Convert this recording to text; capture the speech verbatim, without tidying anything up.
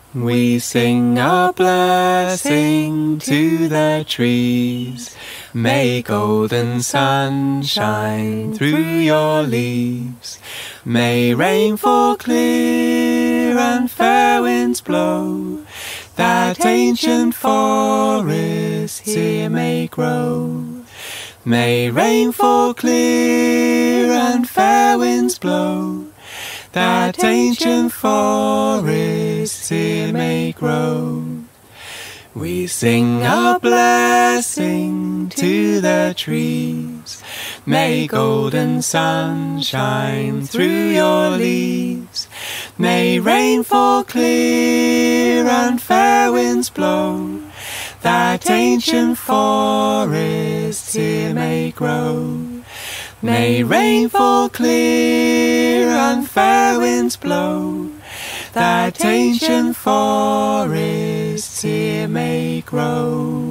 We sing a blessing to the trees. May golden sun shine through your leaves. May rain fall clear and fair winds blow, that ancient forests here may grow. May rain fall clear and fair winds blow, that ancient forests here may grow. We sing a blessing to the trees. May golden sun shine through your leaves. May rain fall clear and fair winds blow, that ancient forests here may grow. May rain fall clear and fair winds blow, that ancient forests here may grow.